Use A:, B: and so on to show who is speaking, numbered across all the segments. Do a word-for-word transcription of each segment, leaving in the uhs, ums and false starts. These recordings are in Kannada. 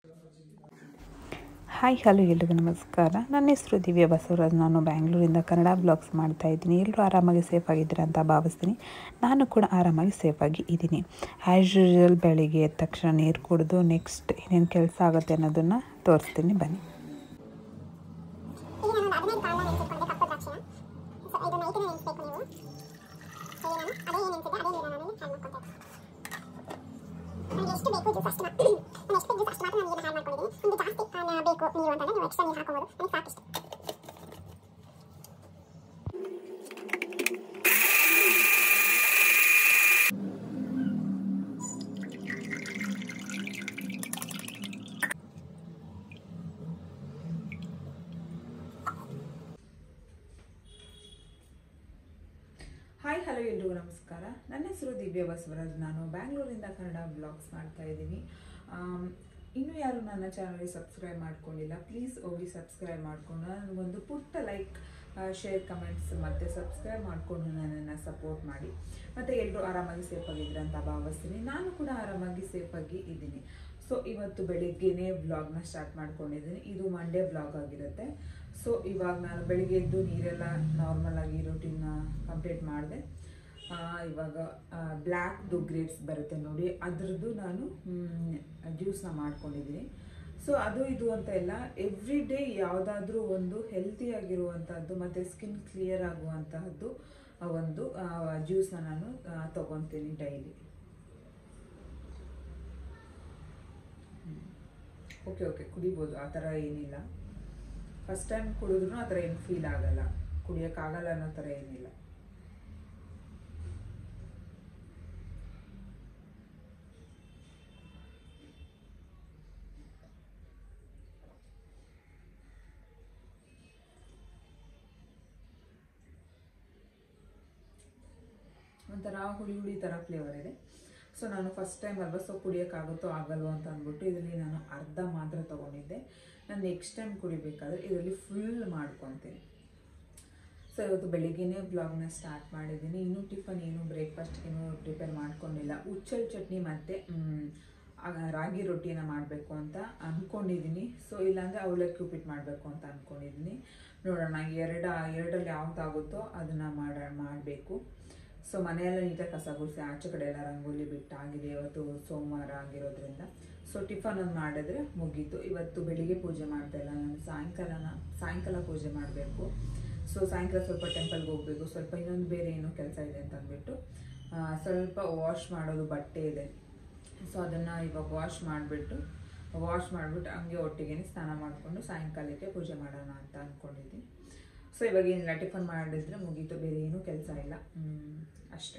A: ಹಾಯ್ ಹಲೋ ಎಲ್ರಿಗೂ ನಮಸ್ಕಾರ. ನನ್ನ ಹೆಸರು ದಿವ್ಯಾ ಬಸವರಾಜ್. ನಾನು ಬ್ಯಾಂಗ್ಳೂರಿಂದ ಕನ್ನಡ ಬ್ಲಾಗ್ಸ್ ಮಾಡ್ತಾಯಿದ್ದೀನಿ. ಎಲ್ಲರೂ ಆರಾಮಾಗಿ ಸೇಫಾಗಿದ್ದೀರಾ ಅಂತ ಭಾವಿಸ್ತೀನಿ. ನಾನು ಕೂಡ ಆರಾಮಾಗಿ ಸೇಫಾಗಿ ಇದ್ದೀನಿ. ಆ್ಯಸ್ ಯೂಶುವಲ್ ಬೆಳಿಗ್ಗೆ ಎದ್ದ ತಕ್ಷಣ ನೀರು ಕುಡಿದು ನೆಕ್ಸ್ಟ್ ಏನೇನು ಕೆಲಸ ಆಗುತ್ತೆ ಅನ್ನೋದನ್ನು ತೋರಿಸ್ತೀನಿ, ಬನ್ನಿ.
B: ಎಷ್ಟು ಬೇಕು ಜ್ಯೂಸ್ ಅಷ್ಟು ನಾನು ಎಷ್ಟು ಬೇಕು ಜ್ಯೂಸ್ ಅಷ್ಟು ಮಾತ್ರ ನಾನು ಈಗ ಹಾಳು ಮಾಡ್ಕೊಂಡಿದ್ದೀನಿ. ನಿಮಗೆ ಜಾಸ್ತಿ ಬೇಕು ನೀರು ಅಂತಂದರೆ ನೀವು ಎಕ್ಸ್ಟ್ರಾ ನೀರು ಹಾಕೋಬೋದು. ನನಗೆ ಸಾಕಿಷ್ಟು.
A: ಹಾಯ್ ಹಲೋ ಎಲ್ರಿಗೂ ನಮಸ್ಕಾರ. ನನ್ನ ಹೆಸರು ದಿವ್ಯಾ ಬಸವರಾಜ್. ನಾನು ಬ್ಯಾಂಗ್ಳೂರಿಂದ ಕನ್ನಡ ಬ್ಲಾಗ್ಸ್ ಮಾಡ್ತಾ ಇದ್ದೀನಿ. ಇನ್ನೂ ಯಾರು ನನ್ನ ಚಾನಲ್ಗೆ ಸಬ್ಸ್ಕ್ರೈಬ್ ಮಾಡ್ಕೊಂಡಿಲ್ಲ, ಪ್ಲೀಸ್ ಹೋಗಿ ಸಬ್ಸ್ಕ್ರೈಬ್ ಮಾಡಿಕೊಂಡು ನನಗೊಂದು ಪುಟ್ಟ ಲೈಕ್, ಶೇರ್, ಕಮೆಂಟ್ಸ್ ಮತ್ತು ಸಬ್ಸ್ಕ್ರೈಬ್ ಮಾಡಿಕೊಂಡು ನನ್ನನ್ನು ಸಪೋರ್ಟ್ ಮಾಡಿ. ಮತ್ತು ಎಲ್ಲರೂ ಆರಾಮಾಗಿ ಸೇಫಾಗಿದ್ದೀರ ಅಂತ ಭಾವಿಸ್ತೀನಿ. ನಾನು ಕೂಡ ಆರಾಮಾಗಿ ಸೇಫಾಗಿ ಇದ್ದೀನಿ. ಸೊ ಇವತ್ತು ಬೆಳಿಗ್ಗೆನೇ ವ್ಲಾಗ್ನ ಸ್ಟಾರ್ಟ್ ಮಾಡ್ಕೊಂಡಿದ್ದೀನಿ. ಇದು ಮಂಡೇ ವ್ಲಾಗ್ ಆಗಿರುತ್ತೆ. ಸೊ ಇವಾಗ ನಾನು ಬೆಳಿಗ್ಗೆ ಎದ್ದು ನೀರೆಲ್ಲ ನಾರ್ಮಲ್ ಆಗಿ ರೂಟೀನ್ನ ಕಂಪ್ಲೀಟ್ ಮಾಡಿದೆ. ಇವಾಗ ಬ್ಲ್ಯಾಕ್ದು ಗ್ರೇಪ್ಸ್ ಬರುತ್ತೆ ನೋಡಿ, ಅದರದ್ದು ನಾನು ಜ್ಯೂಸನ್ನ ಮಾಡ್ಕೊಂಡಿದ್ದೀನಿ. ಸೊ ಅದು ಇದು ಅಂತ ಎಲ್ಲ ಎವ್ರಿ ಡೇ ಯಾವುದಾದ್ರೂ ಒಂದು ಹೆಲ್ತಿಯಾಗಿರುವಂಥದ್ದು ಮತ್ತು ಸ್ಕಿನ್ ಕ್ಲಿಯರ್ ಆಗುವಂತಹದ್ದು ಒಂದು ಜ್ಯೂಸನ್ನ ನಾನು ತೊಗೊತೀನಿ ಡೈಲಿ. ಓಕೆ ಓಕೆ ಕುಡಿಬೋದು, ಆ ಥರ ಏನಿಲ್ಲ. ಫಸ್ಟ್ ಟೈಮ್ ಕುಡಿದ್ರೂ ಆ ಥರ ಏನು ಫೀಲ್ ಆಗಲ್ಲ, ಕುಡಿಯೋಕ್ಕಾಗಲ್ಲ ಅನ್ನೋ ಥರ ಏನಿಲ್ಲ. ಒಂಥರ ಹುಳಿ ಹುಳಿ ಥರ ಫ್ಲೇವರ್ ಇದೆ. ಸೊ ನಾನು ಫಸ್ಟ್ ಟೈಮ್ ಅಲ್ವಾ, ಸೊ ಕುಡಿಯೋಕ್ಕಾಗುತ್ತೋ ಆಗಲ್ವೋ ಅಂತ ಅಂದ್ಬಿಟ್ಟು ಇದರಲ್ಲಿ ನಾನು ಅರ್ಧ ಮಾತ್ರ ತೊಗೊಂಡಿದ್ದೆ. ನಾನು ನೆಕ್ಸ್ಟ್ ಟೈಮ್ ಕುಡಿಬೇಕಾದ್ರೆ ಇದರಲ್ಲಿ ಫುಲ್ ಮಾಡ್ಕೊತೀನಿ. ಸೊ ಇವತ್ತು ಬೆಳಿಗ್ಗೆನೇ ಬ್ಲಾಗ್ನ ಸ್ಟಾರ್ಟ್ ಮಾಡಿದ್ದೀನಿ. ಇನ್ನೂ ಟಿಫನ್ ಏನು ಬ್ರೇಕ್ಫಾಸ್ಟ್ಗೇನು ಪ್ರಿಪೇರ್ ಮಾಡ್ಕೊಂಡಿಲ್ಲ. ಉಚ್ಚಲ್ ಚಟ್ನಿ ಮತ್ತು ರಾಗಿ ರೊಟ್ಟಿನ ಮಾಡಬೇಕು ಅಂತ ಅಂದ್ಕೊಂಡಿದ್ದೀನಿ. ಸೊ ಇಲ್ಲಾಂದರೆ ಅವಲಕ್ಕಿ ಉಪ್ಪಿಟ್ಟು ಮಾಡಬೇಕು ಅಂತ ಅಂದ್ಕೊಂಡಿದ್ದೀನಿ. ನೋಡೋಣ, ಎರಡು ಎರಡರಲ್ಲಿ ಯಾವುದಾಗುತ್ತೋ ಅದನ್ನು ಮಾಡ ಮಾಡಬೇಕು. ಸೊ ಮನೆಯೆಲ್ಲ ನೀಟಾಗಿ ಕಸ ಗುಡಿಸಿ ಆಚೆ ಕಡೆ ಎಲ್ಲ ರಂಗೋಲಿ ಬಿಟ್ಟಾಗಿದೆ. ಇವತ್ತು ಸೋಮವಾರ ಆಗಿರೋದ್ರಿಂದ ಸೊ ಟಿಫನ್ ಒಂದು ಮಾಡಿದ್ರೆ ಮುಗೀತು. ಇವತ್ತು ಬೆಳಿಗ್ಗೆ ಪೂಜೆ ಮಾಡ್ತಾ ಇಲ್ಲ, ನಾನು ಸಾಯಂಕಾಲನ ಸಾಯಂಕಾಲ ಪೂಜೆ ಮಾಡಬೇಕು. ಸೊ ಸಾಯಂಕಾಲ ಸ್ವಲ್ಪ ಟೆಂಪಲ್ಗೆ ಹೋಗಬೇಕು. ಸ್ವಲ್ಪ ಇನ್ನೊಂದು ಬೇರೆ ಏನೋ ಕೆಲಸ ಇದೆ ಅಂತ ಅಂದ್ಬಿಟ್ಟು ಸ್ವಲ್ಪ ವಾಶ್ ಮಾಡೋದು ಬಟ್ಟೆ ಇದೆ. ಸೊ ಅದನ್ನು ಇವಾಗ ವಾಶ್ ಮಾಡಿಬಿಟ್ಟು ವಾಶ್ ಮಾಡಿಬಿಟ್ಟು ಹಂಗೆ ಒಟ್ಟಿಗೆ ಸ್ನಾನ ಮಾಡಿಕೊಂಡು ಸಾಯಂಕಾಲಕ್ಕೆ ಪೂಜೆ ಮಾಡೋಣ ಅಂತ ಅಂದ್ಕೊಂಡಿದ್ದೀನಿ. ಸೊ ಇವಾಗ ಏನಿಲ್ಲ, ಟಿಫನ್ ಮಾಡಿದ್ರೆ ಮುಗೀತು, ಬೇರೆ ಏನೂ ಕೆಲಸ ಇಲ್ಲ, ಅಷ್ಟೇ.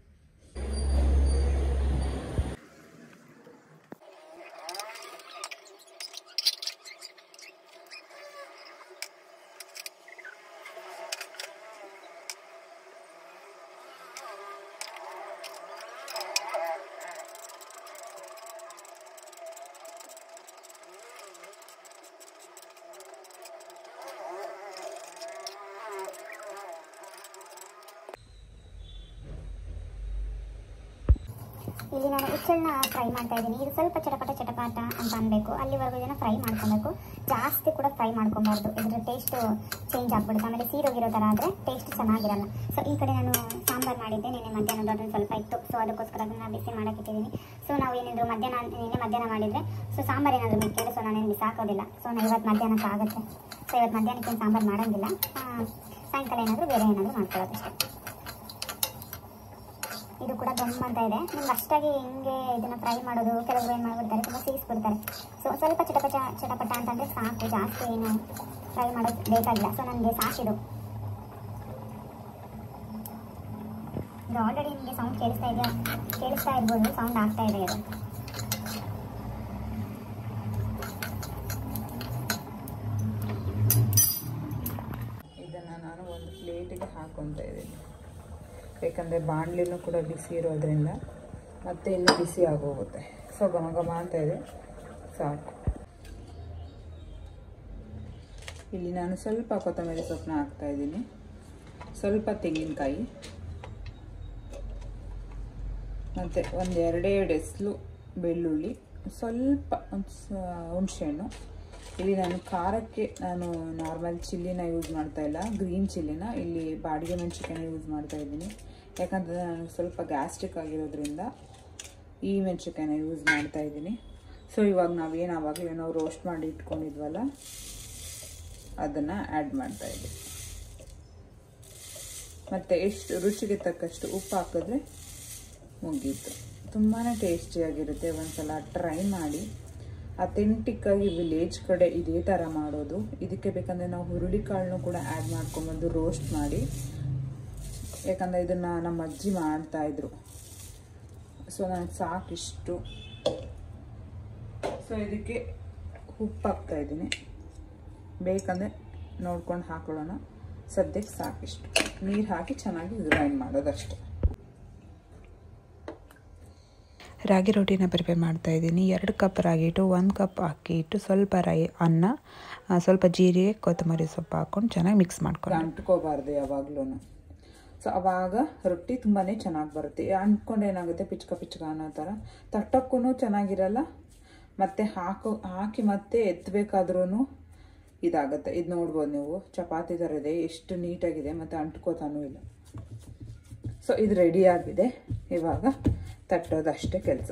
B: ಇಲ್ಲಿ ನಾನು ಉಚ್ಚಳನ್ನ ಫ್ರೈ ಮಾಡ್ತಾ ಇದ್ದೀನಿ. ಇದು ಸ್ವಲ್ಪ ಚಟಪಟ ಚಟಪಟ ಅಂತ ಅನ್ಬೇಕು, ಅಲ್ಲಿವರೆಗೂ ಇದನ್ನು ಫ್ರೈ ಮಾಡ್ಕೊಬೇಕು. ಜಾಸ್ತಿ ಕೂಡ ಫ್ರೈ ಮಾಡ್ಕೊಬಾರ್ದು, ಇದ್ರ ಟೇಸ್ಟು ಚೇಂಜ್ ಆಗ್ಬಿಡುತ್ತೆ. ಆಮೇಲೆ ಸೀರೋಗಿರೋ ಥರ ಆದರೆ ಟೇಸ್ಟ್ ಚೆನ್ನಾಗಿರಲ್ಲ. ಸೊ ಈ ಕಡೆ ನಾನು ಸಾಂಬಾರು ಮಾಡಿದ್ದೆ, ನಿನ್ನೆ ಮಧ್ಯಾಹ್ನದ ಅದನ್ನು ಸ್ವಲ್ಪ ಇತ್ತು. ಸೊ ಅದಕ್ಕೋಸ್ಕರ ಅದನ್ನು ಬಿಸಿ ಮಾಡೋಕ್ಕಿಟ್ಟಿದ್ದೀನಿ. ಸೊ ನಾವು ಏನಿದ್ರು ಮಧ್ಯಾಹ್ನ ನಿನ್ನೆ ಮಧ್ಯಾಹ್ನ ಮಾಡಿದರೆ ಸೊ ಸಾಂಬಾರು ಏನಾದರೂ ಮಿಕ್ಕಿದ್ರೆ ಸೊ ನಾನೇನು ಬಿಸಾಕೋದಿಲ್ಲ. ಸೊ ನಾನು ಇವತ್ತು ಮಧ್ಯಾಹ್ನಕ್ಕೆ ಆಗುತ್ತೆ. ಸೊ ಇವತ್ತು ಮಧ್ಯಾಹ್ನಕ್ಕೆ ಸಾಂಬಾರು ಮಾಡೋಂಗಿಲ್ಲ, ಸಾಯಂಕಾಲ ಏನಾದರೂ ಬೇರೆ ಏನಾದರೂ ಮಾಡ್ಕೊಳ್ಳೋದಷ್ಟೇ. ಇದು ಕೂಡ ಗಮ್ ಅಂತ ಇದೆ. ನಿಮ್ಗೆ ಅಷ್ಟಾಗಿ ಹಿಂಗೆ ಇದನ್ನು ಫ್ರೈ ಮಾಡೋದು ಕೆಲವರು ಏನು ಮಾಡಿಬಿಡ್ತಾರೆ, ತುಂಬ ಸೀಸ್ಬಿಡ್ತಾರೆ. ಸೊ ಸ್ವಲ್ಪ ಚಟಪಟ ಚಟಪಟ ಅಂತಂದರೆ ಸಾಕು, ಜಾಸ್ತಿ ಏನು ಫ್ರೈ ಮಾಡೋದು ಬೇಕಾಗಿಲ್ಲ. ಸೊ ನನಗೆ ಸಾಕಿದು ಇದು ಆಲ್ರೆಡಿ ನಿಮಗೆ ಸೌಂಡ್ ಕೇಳಿಸ್ತಾ ಇದೆಯಾ ಕೇಳಿಸ್ತಾ ಇರ್ಬೋದು, ಸೌಂಡ್ ಆಗ್ತಾ ಇದೆ ಇದು.
A: ಇದನ್ನು ನಾನು ಒಂದು ಪ್ಲೇಟಿಗೆ ಹಾಕ್ಕೊತಾ ಇದ್ದೀನಿ, ಯಾಕಂದರೆ ಬಾಣಲೆನೂ ಕೂಡ ಬಿಸಿ ಇರೋದ್ರಿಂದ ಮತ್ತೆ ಇನ್ನೂ ಬಿಸಿ ಆಗೋಗುತ್ತೆ. ಸೊ ಘಮ ಘಮ ಅಂತ ಇದೆ, ಸಾಕು. ಇಲ್ಲಿ ನಾನು ಸ್ವಲ್ಪ ಕೊತ್ತಂಬರಿ ಸೊಪ್ಪನ್ನ ಹಾಕ್ತಾಯಿದ್ದೀನಿ, ಸ್ವಲ್ಪ ತೆಂಗಿನಕಾಯಿ ಮತ್ತು ಒಂದು ಎರಡೆರಡು ಎಸ್ಲು ಬೆಳ್ಳುಳ್ಳಿ ಸ್ವಲ್ಪ ಒಂದು ಹುಣಸೆಹಣ್ಣು. ಇಲ್ಲಿ ನಾನು ಖಾರಕ್ಕೆ ನಾನು ನಾರ್ಮಲ್ ಚಿಲ್ಲಿನ ಯೂಸ್ ಮಾಡ್ತಾ ಇಲ್ಲ, ಗ್ರೀನ್ ಚಿಲ್ಲಿನ, ಇಲ್ಲಿ ಬಾಡಿಗೆ ಮೆಣಸಿನ್ಕಾಯಿನ ಯೂಸ್ ಮಾಡ್ತಾ ಇದ್ದೀನಿ. ಯಾಕಂದರೆ ನಾನು ಸ್ವಲ್ಪ ಗ್ಯಾಸ್ಟ್ರಿಕ್ ಆಗಿರೋದ್ರಿಂದ ಈ ಮೆಣಸಿನ್ಕಾಯಿನ ಯೂಸ್ ಮಾಡ್ತಾ ಇದ್ದೀನಿ. ಸೊ ಇವಾಗ ನಾವೇನು ಆವಾಗಲೇ ನಾವು ರೋಸ್ಟ್ ಮಾಡಿ ಇಟ್ಕೊಂಡಿದ್ವಲ್ಲ ಅದನ್ನು ಆ್ಯಡ್ ಮಾಡ್ತಾ ಇದ್ದೀವಿ. ಮತ್ತು ಎಷ್ಟು ರುಚಿಗೆ ತಕ್ಕಷ್ಟು ಉಪ್ಪು ಹಾಕಿದ್ರೆ ಮುಗೀತು. ತುಂಬಾ ಟೇಸ್ಟಿಯಾಗಿರುತ್ತೆ. ಒಂದ್ಸಲ ಟ್ರೈ ಮಾಡಿ. ಅಥೆಂಟಿಕ್ಕಾಗಿ ವಿಲೇಜ್ ಕಡೆ ಇದೇ ಥರ ಮಾಡೋದು. ಇದಕ್ಕೆ ಬೇಕಂದರೆ ನಾವು ಹುರುಳಿಕಾಳನ್ನು ಕೂಡ ಆ್ಯಡ್ ಮಾಡ್ಕೊಂಬಂದು ರೋಸ್ಟ್ ಮಾಡಿ, ಯಾಕಂದರೆ ಇದನ್ನು ನಮ್ಮ ಅಜ್ಜಿ ಮಾಡ್ತಾಯಿದ್ರು. ಸೊ ನನಗೆ ಸಾಕಿಷ್ಟು. ಸೊ ಇದಕ್ಕೆ ಉಪ್ಪು ಹಾಕ್ತಾಯಿದ್ದೀನಿ, ಬೇಕಂದರೆ ನೋಡ್ಕೊಂಡು ಹಾಕೊಳ್ಳೋಣ. ಸದ್ಯಕ್ಕೆ ಸಾಕಿಷ್ಟು ನೀರು ಹಾಕಿ ಚೆನ್ನಾಗಿ ಗ್ರೈಂಡ್ ಮಾಡೋದಷ್ಟೆ. ರಾಗಿ ರೋಟಿನ ಪ್ರಿಪೇರ್ ಮಾಡ್ತಾಯಿದ್ದೀನಿ. ಎರಡು ಕಪ್ ರಾಗಿ ಹಿಟ್ಟು, ಒಂದು ಕಪ್ ಅಕ್ಕಿ ಹಿಟ್ಟು, ಸ್ವಲ್ಪ ರೈ ಅನ್ನ, ಸ್ವಲ್ಪ ಜೀರಿಗೆ, ಕೊತ್ತಂಬರಿ ಸೊಪ್ಪು ಹಾಕ್ಕೊಂಡು ಚೆನ್ನಾಗಿ ಮಿಕ್ಸ್ ಮಾಡ್ಕೊಂಡು ಅಂಟ್ಕೋಬಾರ್ದು ಯಾವಾಗಲೂ. ಸೊ ಆವಾಗ ರೊಟ್ಟಿ ತುಂಬಾ ಚೆನ್ನಾಗಿ ಬರುತ್ತೆ. ಅಂಟ್ಕೊಂಡು ಏನಾಗುತ್ತೆ ಪಿಚ್ಕ ಪಿಚ್ಕ ಅನ್ನೋ ಥರ, ತಟ್ಟಕ್ಕೂ ಚೆನ್ನಾಗಿರಲ್ಲ. ಮತ್ತು ಹಾಕೋ ಹಾಕಿ ಮತ್ತೆ ಎತ್ತಬೇಕಾದ್ರೂ ಇದಾಗುತ್ತೆ. ಇದು ನೋಡ್ಬೋದು ನೀವು, ಚಪಾತಿ ಥರ ಇದೆ, ಎಷ್ಟು ನೀಟಾಗಿದೆ, ಮತ್ತು ಅಂಟ್ಕೋತಾನೂ ಇಲ್ಲ. ಸೊ ಇದು ರೆಡಿಯಾಗಿದೆ. ಇವಾಗ ತಟ್ಟೋದಷ್ಟೇ ಕೆಲಸ.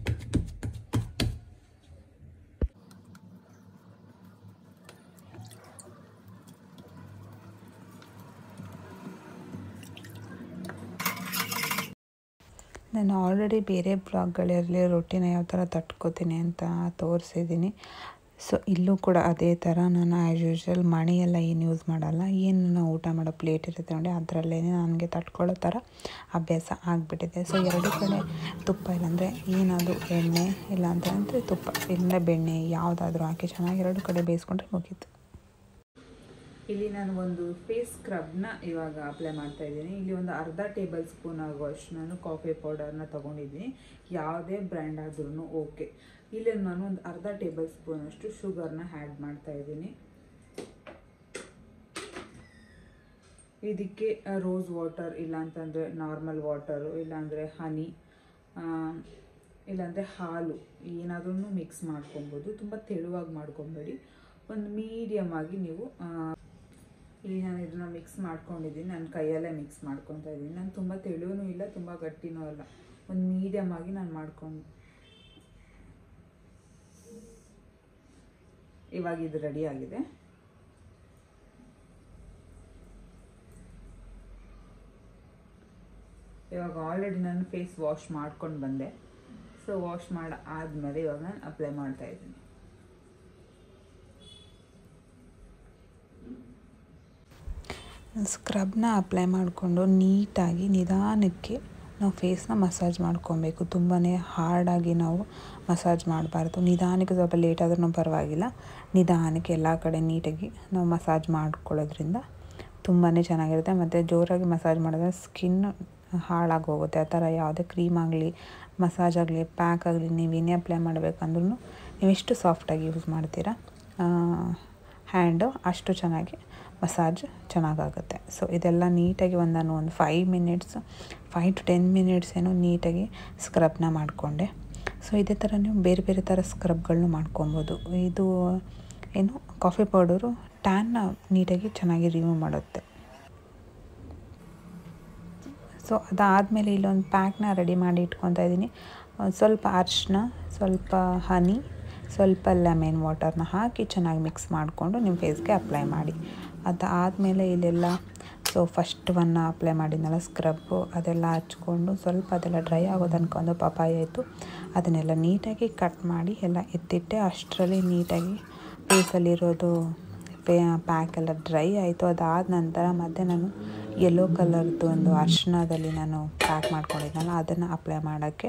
A: ನಾನು ಆಲ್ರೆಡಿ ಬೇರೆ ಬ್ಲಾಗ್ಗಳಲ್ಲಿ ರೊಟ್ಟಿನ ಯಾವ ಥರ ತಟ್ಕೋತೀನಿ ಅಂತ ತೋರಿಸಿದ್ದೀನಿ. ಸೊ ಇಲ್ಲೂ ಕೂಡ ಅದೇ ಥರ ನಾನು ಆ್ಯಸ್ ಯೂಶ್ವಲ್ ಮಣೆಯೆಲ್ಲ ಏನು ಯೂಸ್ ಮಾಡಲ್ಲ. ಏನು ನಾವು ಊಟ ಮಾಡೋ ಪ್ಲೇಟ್ ಇರುತ್ತೆ ನೋಡಿ, ಅದರಲ್ಲೇ ನನಗೆ ತಟ್ಕೊಳ್ಳೋ ಥರ ಅಭ್ಯಾಸ ಆಗಿಬಿಟ್ಟಿದೆ. ಸೊ ಎರಡು ಕಡೆ ತುಪ್ಪ ಇಲ್ಲಾಂದರೆ ಏನಾದರೂ ಎಣ್ಣೆ, ಇಲ್ಲ ಅಂತಂದರೆ ತುಪ್ಪ ಇಲ್ಲ ಬೆಣ್ಣೆ ಯಾವುದಾದ್ರೂ ಹಾಕಿ ಚೆನ್ನಾಗಿ ಎರಡು ಕಡೆ ಬೇಯಿಸ್ಕೊಂಡ್ರೆ ಮುಗೀತು. ಇಲ್ಲಿ ನಾನು ಒಂದು ಫೇಸ್ ಸ್ಕ್ರಬ್ನ ಇವಾಗ ಅಪ್ಲೈ ಮಾಡ್ತಾ ಇದ್ದೀನಿ. ಇಲ್ಲಿ ಒಂದು ಅರ್ಧ ಟೇಬಲ್ ಸ್ಪೂನ್ ಆಗುವಷ್ಟು ನಾನು ಕಾಫಿ ಪೌಡರ್ನ ತೊಗೊಂಡಿದ್ದೀನಿ. ಯಾವುದೇ ಬ್ರ್ಯಾಂಡ್ ಆದ್ರೂ ಓಕೆ. ಇಲ್ಲಿ ನಾನು ಒಂದು ಅರ್ಧ ಟೇಬಲ್ ಸ್ಪೂನಷ್ಟು ಶುಗರ್ನ ಆ್ಯಡ್ ಮಾಡ್ತಾ ಇದ್ದೀನಿ. ಇದಕ್ಕೆ ರೋಸ್ ವಾಟರ್, ಇಲ್ಲಾಂತಂದರೆ ನಾರ್ಮಲ್ ವಾಟರು, ಇಲ್ಲಾಂದರೆ ಹನಿ, ಇಲ್ಲಾಂದರೆ ಹಾಲು ಏನಾದ್ರೂ ಮಿಕ್ಸ್ ಮಾಡ್ಕೊಬೋದು. ತುಂಬ ತೆಳುವಾಗಿ ಮಾಡ್ಕೊಬೇಡಿ, ಒಂದು ಮೀಡಿಯಮ್ ಆಗಿ ನೀವು. ಇಲ್ಲಿ ನಾನು ಇದನ್ನು ಮಿಕ್ಸ್ ಮಾಡ್ಕೊಂಡಿದ್ದೀನಿ, ನಾನು ಕೈಯಲ್ಲೇ ಮಿಕ್ಸ್ ಮಾಡ್ಕೊತಾ ಇದ್ದೀನಿ. ನಾನು ತುಂಬ ತೆಳುವೂ ಇಲ್ಲ, ತುಂಬ ಗಟ್ಟಿನೂ ಅಲ್ಲ, ಒಂದು ಮೀಡಿಯಮ್ ಆಗಿ ನಾನು ಮಾಡ್ಕೊಂಡು. ಇವಾಗ ಇದು ರೆಡಿ ಆಗಿದೆ. ಇವಾಗ ಆಲ್ರೆಡಿ ನಾನು ಫೇಸ್ ವಾಶ್ ಮಾಡ್ಕೊಂಡು ಬಂದೆ. ಸೊ ವಾಶ್ ಮಾಡಿ ಆದಮೇಲೆ ಇವಾಗ ನಾನು ಅಪ್ಲೈ ಮಾಡ್ತಾ ಇದ್ದೀನಿ. ಸ್ಕ್ರಬ್ನ ಅಪ್ಲೈ ಮಾಡಿಕೊಂಡು ನೀಟಾಗಿ ನಿಧಾನಕ್ಕೆ ನಾವು ಫೇಸ್ನ ಮಸಾಜ್ ಮಾಡ್ಕೊಬೇಕು. ತುಂಬಾ ಹಾರ್ಡಾಗಿ ನಾವು ಮಸಾಜ್ ಮಾಡಬಾರ್ದು. ನಿಧಾನಕ್ಕೆ, ಸ್ವಲ್ಪ ಲೇಟ್ ಆದ್ರೂ ಪರವಾಗಿಲ್ಲ, ನಿಧಾನಕ್ಕೆ ಎಲ್ಲ ಕಡೆ ನೀಟಾಗಿ ನಾವು ಮಸಾಜ್ ಮಾಡ್ಕೊಳ್ಳೋದ್ರಿಂದ ತುಂಬಾ ಚೆನ್ನಾಗಿರುತ್ತೆ. ಮತ್ತು ಜೋರಾಗಿ ಮಸಾಜ್ ಮಾಡಿದ್ರೆ ಸ್ಕಿನ್ ಹಾಳಾಗಿ ಹೋಗುತ್ತೆ. ಆ ಥರ ಯಾವುದೇ ಕ್ರೀಮ್ ಆಗಲಿ, ಮಸಾಜ್ ಆಗಲಿ, ಪ್ಯಾಕ್ ಆಗಲಿ ನೀವೇನೇ ಅಪ್ಲೈ ಮಾಡಬೇಕಂದ್ರೂ ನೀವು ಎಷ್ಟು ಸಾಫ್ಟಾಗಿ ಯೂಸ್ ಮಾಡ್ತೀರಾ ಹ್ಯಾಂಡು, ಅಷ್ಟು ಚೆನ್ನಾಗಿ ಮಸಾಜ್ ಚೆನ್ನಾಗಾಗುತ್ತೆ. ಸೊ ಇದೆಲ್ಲ ನೀಟಾಗಿ ಒಂದು ನಾನು ಒಂದು five minutes five to ten minutes ಏನೋ ನೀಟಾಗಿ ಸ್ಕ್ರಬ್ನ ಮಾಡಿಕೊಂಡೆ. ಸೊ ಇದೇ ಥರ ನೀವು ಬೇರೆ ಬೇರೆ ಥರ ಸ್ಕ್ರಬ್ಗಳನ್ನೂ ಮಾಡ್ಕೊಬೋದು. ಇದು ಏನು ಕಾಫಿ ಪೌಡರು ಟ್ಯಾನ್ನ ನೀಟಾಗಿ ಚೆನ್ನಾಗಿ ರಿಮೂವ್ ಮಾಡುತ್ತೆ. ಸೊ ಅದಾದಮೇಲೆ ಇಲ್ಲೊಂದು ಪ್ಯಾಕ್ನ ರೆಡಿ ಮಾಡಿ ಇಟ್ಕೊತಾ ಇದ್ದೀನಿ. ಸ್ವಲ್ಪ ಅರಿಶಿನ, ಸ್ವಲ್ಪ ಹನಿ, ಸ್ವಲ್ಪ ಲೆಮನ್ ವಾಟರ್ನ ಹಾಕಿ ಚೆನ್ನಾಗಿ ಮಿಕ್ಸ್ ಮಾಡಿಕೊಂಡು ನಿಮ್ಮ ಫೇಸ್ಗೆ ಅಪ್ಲೈ ಮಾಡಿ. ಅದಾದಮೇಲೆ ಇಲ್ಲೆಲ್ಲ ಸೊ ಫಸ್ಟ್ ಒನ್ನ ಅಪ್ಲೈ ಮಾಡಿದ್ನಲ್ಲ ಸ್ಕ್ರಬ್ಬು, ಅದೆಲ್ಲ ಹಚ್ಕೊಂಡು ಸ್ವಲ್ಪ ಅದೆಲ್ಲ ಡ್ರೈ ಆಗೋ ತನಕ ಒಂದು ಪಪಾಯ ಆಯಿತು, ಅದನ್ನೆಲ್ಲ ನೀಟಾಗಿ ಕಟ್ ಮಾಡಿ ಎಲ್ಲ ಎತ್ತಿಟ್ಟೆ. ಅಷ್ಟರಲ್ಲಿ ನೀಟಾಗಿ ಫೇಸಲ್ಲಿರೋದು ಪೇ ಪ್ಯಾಕ್ ಎಲ್ಲ ಡ್ರೈ ಆಯಿತು. ಅದಾದ ನಂತರ ಮತ್ತೆ ನಾನು ಯೆಲ್ಲೋ ಕಲರ್ದು ಒಂದು ಅರಿಶಿಣದಲ್ಲಿ ನಾನು ಪ್ಯಾಕ್ ಮಾಡ್ಕೊಂಡಿದ್ನಲ್ಲ ಅದನ್ನು ಅಪ್ಲೈ ಮಾಡೋಕ್ಕೆ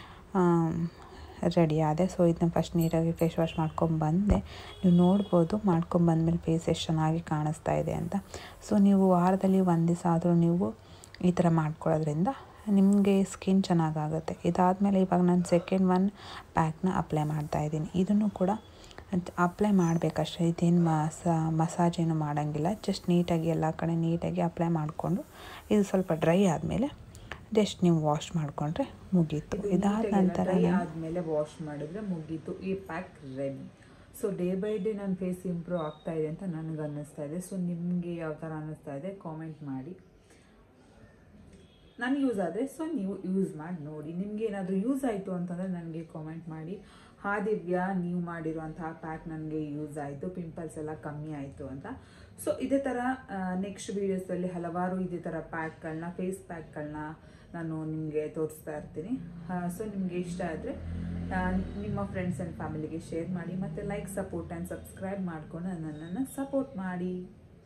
A: ರೆಡಿ ಆದೆ. ಸೊ ಇದನ್ನ ಫಸ್ಟ್ ನೀಟಾಗಿ ಫೇಸ್ ವಾಶ್ ಮಾಡ್ಕೊಂಬಂದೆ. ನೀವು ನೋಡ್ಬೋದು ಮಾಡ್ಕೊಂಬಂದ್ಮೇಲೆ ಫೇಸ್ ಎಷ್ಟು ಚೆನ್ನಾಗಿ ಕಾಣಿಸ್ತಾ ಇದೆ ಅಂತ. ಸೊ ನೀವು ವಾರದಲ್ಲಿ ಒಂದು ದಿವಸ ಆದರೂ ನೀವು ಈ ಥರ ಮಾಡ್ಕೊಳ್ಳೋದ್ರಿಂದ ನಿಮಗೆ ಸ್ಕಿನ್ ಚೆನ್ನಾಗಾಗುತ್ತೆ. ಇದಾದಮೇಲೆ ಇವಾಗ ನಾನು ಸೆಕೆಂಡ್ ಒನ್ ಪ್ಯಾಕ್ನ ಅಪ್ಲೈ ಮಾಡ್ತಾಯಿದ್ದೀನಿ. ಇದನ್ನು ಕೂಡ ಅಪ್ಲೈ ಮಾಡಬೇಕಷ್ಟೇ, ಇದೇನು ಮಸಾ ಮಸಾಜ್ ಏನು ಮಾಡೋಂಗಿಲ್ಲ. ಜಸ್ಟ್ ನೀಟಾಗಿ ಎಲ್ಲ ಕಡೆ ನೀಟಾಗಿ ಅಪ್ಲೈ ಮಾಡಿಕೊಂಡು ಇದು ಸ್ವಲ್ಪ ಡ್ರೈ ಆದಮೇಲೆ ಜಸ್ಟ್ ನೀವು ವಾಶ್ ಮಾಡಿಕೊಂಡ್ರೆ ಮುಗೀತು. ಇದಾದ ನಂತರ ಆದಮೇಲೆ ವಾಶ್ ಮಾಡಿದ್ರೆ ಮುಗೀತು, ಈ pack ready. So day by day ನನ್ನ ಫೇಸ್ ಇಂಪ್ರೂವ್ ಆಗ್ತಾ ಇದೆ ಅಂತ ನನಗೆ ಅನ್ನಿಸ್ತಾ ಇದೆ. ಸೊ ನಿಮಗೆ ಯಾವ ಥರ ಅನ್ನಿಸ್ತಾ ಇದೆ ಕಾಮೆಂಟ್ ಮಾಡಿ. ನನಗೆ ಯೂಸ್ ಆದರೆ ಸೊ ನೀವು ಯೂಸ್ ಮಾಡಿ ನೋಡಿ. ನಿಮಗೆ ಏನಾದರೂ ಯೂಸ್ ಆಯಿತು ಅಂತಂದರೆ ನನಗೆ ಕಾಮೆಂಟ್ ಮಾಡಿ. ಹಾ ದಿವ್ಯಾ, ನೀವು ಮಾಡಿರುವಂತಹ ಪ್ಯಾಕ್ ನನಗೆ ಯೂಸ್ ಆಯಿತು, ಪಿಂಪಲ್ಸ್ ಎಲ್ಲ ಕಮ್ಮಿ ಆಯಿತು ಅಂತ. ಸೊ ಇದೇ ಥರ ನೆಕ್ಸ್ಟ್ ವೀಡಿಯೋಸಲ್ಲಿ ಹಲವಾರು ಇದೇ ಥರ ಪ್ಯಾಕ್ಗಳನ್ನ, ಫೇಸ್ ಪ್ಯಾಕ್ಗಳನ್ನ ನಾನು ನಿಮಗೆ ತೋರಿಸ್ತಾ ಇರ್ತೀನಿ. ಸೊ ನಿಮಗೆ ಇಷ್ಟ ಆದರೆ ನಿಮ್ಮ ಫ್ರೆಂಡ್ಸ್ ಆ್ಯಂಡ್ ಫ್ಯಾಮಿಲಿಗೆ ಶೇರ್ ಮಾಡಿ, ಮತ್ತು ಲೈಕ್, ಸಪೋರ್ಟ್ ಆ್ಯಂಡ್ ಸಬ್ಸ್ಕ್ರೈಬ್ ಮಾಡಿಕೊಂಡು ನನ್ನನ್ನು ಸಪೋರ್ಟ್ ಮಾಡಿ.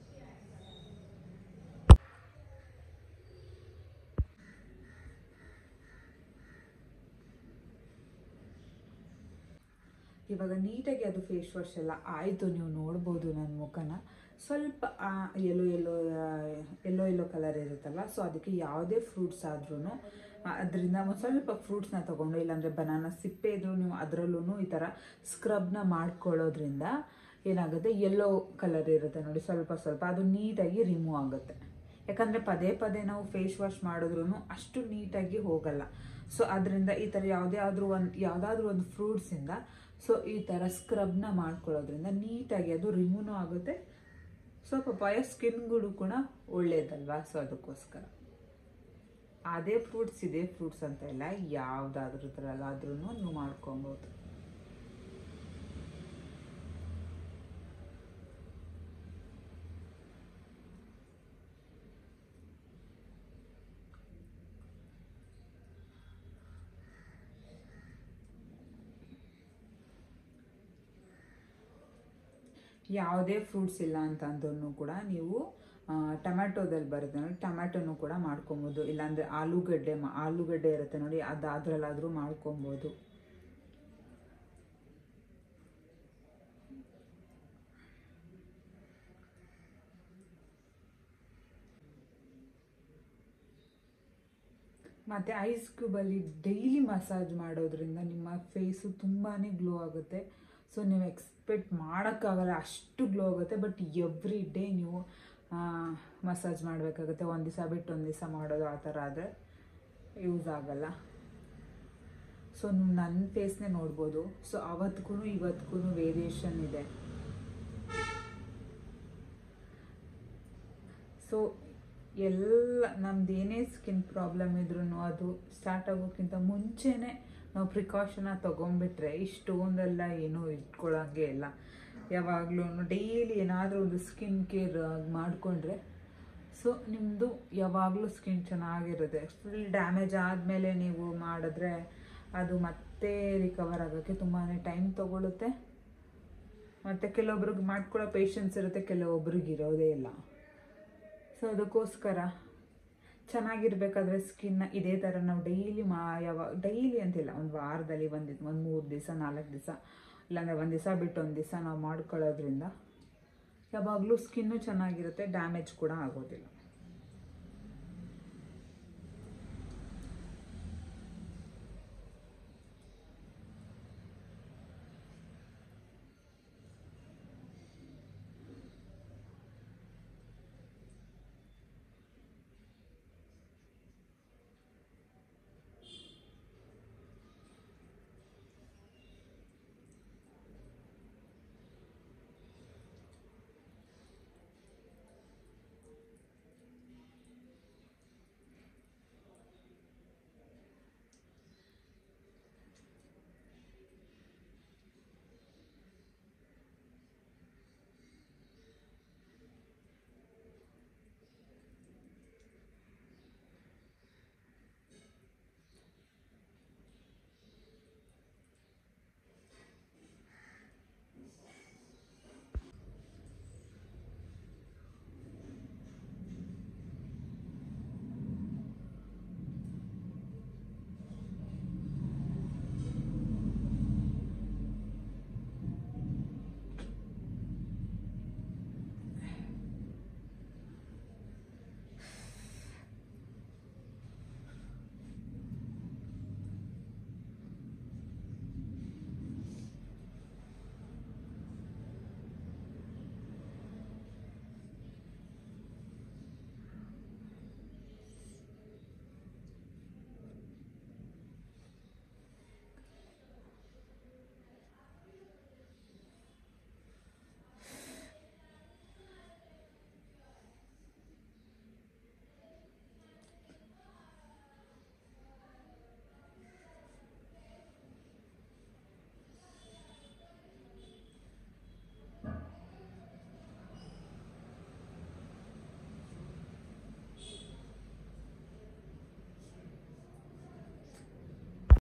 A: ಇವಾಗ ನೀಟಾಗಿ ಅದು ಫೇಸ್ ವಾಶ್ ಎಲ್ಲ ಆಯಿತು. ನೀವು ನೋಡ್ಬೋದು ನನ್ನ ಮುಖನ ಸ್ವಲ್ಪ ಎಲ್ಲೋ ಎಲ್ಲೋ ಎಲ್ಲೋ ಎಲ್ಲೋ ಕಲರ್ ಇರುತ್ತಲ್ಲ, ಸೊ ಅದಕ್ಕೆ ಯಾವುದೇ ಫ್ರೂಟ್ಸ್ ಆದ್ರೂ ಅದರಿಂದ ಒಂದು ಸ್ವಲ್ಪ ಫ್ರೂಟ್ಸ್ನ ತೊಗೊಂಡು, ಇಲ್ಲಾಂದರೆ ಬನಾನಾ ಸಿಪ್ಪೆ ಇದ್ರೂ ನೀವು ಅದರಲ್ಲೂ ಈ ಥರ ಸ್ಕ್ರಬ್ನ ಮಾಡ್ಕೊಳ್ಳೋದ್ರಿಂದ ಏನಾಗುತ್ತೆ, ಯೆಲ್ಲೋ ಕಲರ್ ಇರುತ್ತೆ ನೋಡಿ ಸ್ವಲ್ಪ ಸ್ವಲ್ಪ, ಅದು ನೀಟಾಗಿ ರಿಮೂವ್ ಆಗುತ್ತೆ. ಯಾಕಂದರೆ ಪದೇ ಪದೇ ನಾವು ಫೇಸ್ ವಾಶ್ ಮಾಡಿದ್ರೂ ಅಷ್ಟು ನೀಟಾಗಿ ಹೋಗಲ್ಲ. ಸೊ ಅದರಿಂದ ಈ ಥರ ಯಾವುದೇ ಆದರೂ ಒಂದು ಯಾವುದಾದ್ರೂ ಒಂದು ಫ್ರೂಟ್ಸಿಂದ ಸೊ ಈ ಥರ ಸ್ಕ್ರಬ್ನ ಮಾಡ್ಕೊಳ್ಳೋದ್ರಿಂದ ನೀಟಾಗಿ ಅದು ರಿಮೂವ್ ಆಗುತ್ತೆ. ಸೊ ಪಪ್ಪಾಯ ಸ್ಕಿನ್ಗಳು ಕೂಡ ಒಳ್ಳೇದಲ್ವಾ, ಸೊ ಅದಕ್ಕೋಸ್ಕರ ಅದೇ ಫ್ರೂಟ್ಸ್ ಇದೇ ಫ್ರೂಟ್ಸ್ ಅಂತ ಇಲ್ಲ, ಯಾವುದಾದ್ರೂ ಥರಲ್ಲಾದ್ರೂ ನೀವು ಮಾಡ್ಕೊಬೋದು. ಯಾವುದೇ ಫ್ರೂಟ್ಸ್ ಇಲ್ಲ ಅಂತ ಅಂದ್ರೂ ಕೂಡ ನೀವು ಟೊಮ್ಯಾಟೋದಲ್ಲಿ ಬರುತ್ತೆ ನೋಡಿ, ಟೊಮ್ಯಾಟೋನು ಕೂಡ ಮಾಡ್ಕೊಬೋದು. ಇಲ್ಲಾಂದರೆ ಆಲೂಗಡ್ಡೆ ಆಲೂಗಡ್ಡೆ ಇರುತ್ತೆ ನೋಡಿ, ಅದು ಅದರಲ್ಲಾದರೂ ಮಾಡ್ಕೊಬೋದು. ಮತ್ತು ಐಸ್ ಕ್ಯೂಬಲ್ಲಿ ಡೈಲಿ ಮಸಾಜ್ ಮಾಡೋದ್ರಿಂದ ನಿಮ್ಮ ಫೇಸು ತುಂಬಾ ಗ್ಲೋ ಆಗುತ್ತೆ. ಸೊ ನೀವು ಎಕ್ಸ್ಪೆಕ್ಟ್ ಮಾಡೋಕ್ಕಾಗಲ್ಲ ಅಷ್ಟು ಗ್ಲೋ ಆಗುತ್ತೆ. ಬಟ್ ಎವ್ರಿ ಡೇ ನೀವು ಮಸಾಜ್ ಮಾಡಬೇಕಾಗುತ್ತೆ, ಒಂದು ದಿವಸ ಬಿಟ್ಟು ಒಂದು ದಿವಸ ಮಾಡೋದು ಆ ಥರ ಆದರೆ ಯೂಸ್ ಆಗಲ್ಲ. ಸೊ ನೀವು ನನ್ನ ಫೇಸ್ನೇ ನೋಡ್ಬೋದು. ಸೊ ಅವತ್ತಿಗೂ ಇವತ್ತಿಗೂ ವೇರಿಯೇಷನ್ ಇದೆ. ಸೊ ಎಲ್ಲ ನಮ್ದು ಏನೇ ಸ್ಕಿನ್ ಪ್ರಾಬ್ಲಮ್ ಇದ್ರೂ ಅದು ಸ್ಟಾರ್ಟ್ ಆಗೋಕ್ಕಿಂತ ಮುಂಚೆನೇ ನಾವು ಪ್ರಿಕಾಷನ್ನ ತೊಗೊಂಡ್ಬಿಟ್ರೆ ಇಷ್ಟೊಂದೆಲ್ಲ ಏನೂ ಇಟ್ಕೊಳ್ಳೋಂಗೆ ಇಲ್ಲ. ಯಾವಾಗಲೂ ಡೈಲಿ ಏನಾದರೂ ಒಂದು ಸ್ಕಿನ್ ಕೇರ್ ಮಾಡಿಕೊಂಡ್ರೆ ಸೊ ನಿಮ್ಮದು ಯಾವಾಗಲೂ ಸ್ಕಿನ್ ಚೆನ್ನಾಗಿರುತ್ತೆ. ಫುಲ್ ಡ್ಯಾಮೇಜ್ ಆದಮೇಲೆ ನೀವು ಮಾಡಿದ್ರೆ ಅದು ಮತ್ತೆ ರಿಕವರ್ ಆಗೋಕ್ಕೆ ತುಂಬಾ ಟೈಮ್ ತೊಗೊಳುತ್ತೆ. ಮತ್ತು ಕೆಲವೊಬ್ರಿಗೆ ಮಾಡ್ಕೊಳ್ಳೋ ಪೇಷನ್ಸ್ ಇರುತ್ತೆ, ಕೆಲವೊಬ್ರಿಗೆ ಇರೋದೇ ಇಲ್ಲ. ಸೊ ಅದಕ್ಕೋಸ್ಕರ ಚೆನ್ನಾಗಿರ್ಬೇಕಾದ್ರೆ ಸ್ಕಿನ್ನ ಇದೇ ಥರ ನಾವು ಡೈಲಿ ಮಾ ಯಾವಾಗ ಡೈಲಿ ಅಂತಿಲ್ಲ, ಒಂದು ವಾರದಲ್ಲಿ ಒಂದು ಒಂದು ಮೂರು ದಿವಸ ನಾಲ್ಕು ದಿವಸ ಇಲ್ಲಾಂದರೆ ಒಂದು ದಿವಸ ಬಿಟ್ಟು ಒಂದು ದಿವಸ ನಾವು ಮಾಡ್ಕೊಳ್ಳೋದ್ರಿಂದ ಯಾವಾಗಲೂ ಸ್ಕಿನ್ನು ಚೆನ್ನಾಗಿರುತ್ತೆ, ಡ್ಯಾಮೇಜ್ ಕೂಡ ಆಗೋದಿಲ್ಲ.